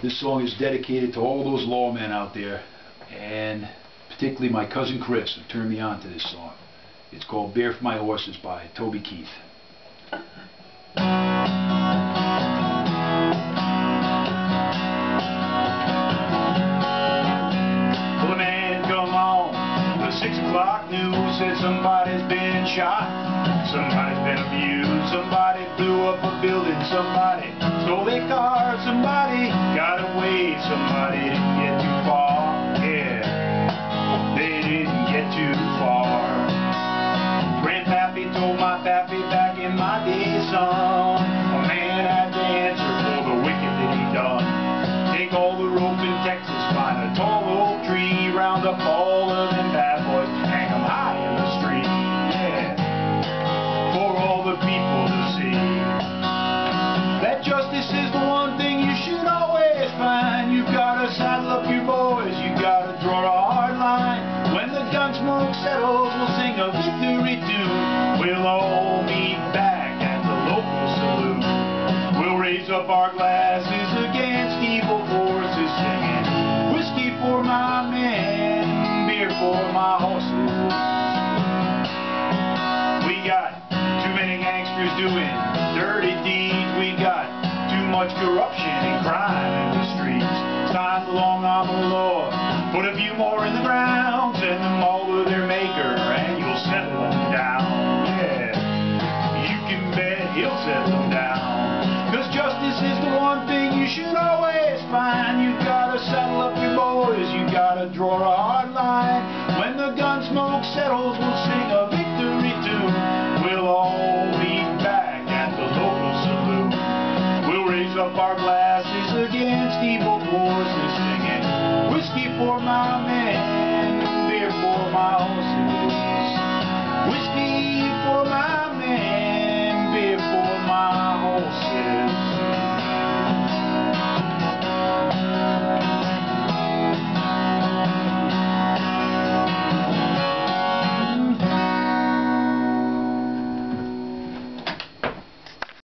This song is dedicated to all those lawmen out there, and particularly my cousin Chris, who turned me on to this song. It's called Bear for My Horses by Toby Keith. Well, a man come on the 6 o'clock news, said somebody's been shot, somebody's been abused, somebody blew up a building, somebody stole their car, somebody got away, somebody didn't get too far. Yeah, they didn't get too far. Grandpappy told my pappy back in my day, son, a man had to answer for the wicked that he done. Take all the rope in Texas, find a tall oak tree, round up all of them bad boys, hang them high in the street, yeah, for all the people to see. That justice is the one thing you should always find. You've got to saddle up your boys, you've got to draw a hard line. When the gun smoke settles, we'll sing a victory tune. We'll all meet back at the local saloon. We'll raise up our glasses against evil forces, singing whiskey for my men, beer for my horses. We got too many gangsters doing dirty deeds. We got too much corruption and crime in the streets. It's time the long arm of the law put a few more in the ground, send them all to their maker, and you'll settle them down. Yeah, you can bet he'll settle them down. 'Cause justice is the one thing you should always find. You've got to saddle up your boys, you've got to draw a hard line. When the gun smoke settles, we'll sing a victory tune. We'll all meet back at the local saloon. We'll raise up our glasses against evil forces, singing whiskey for my men,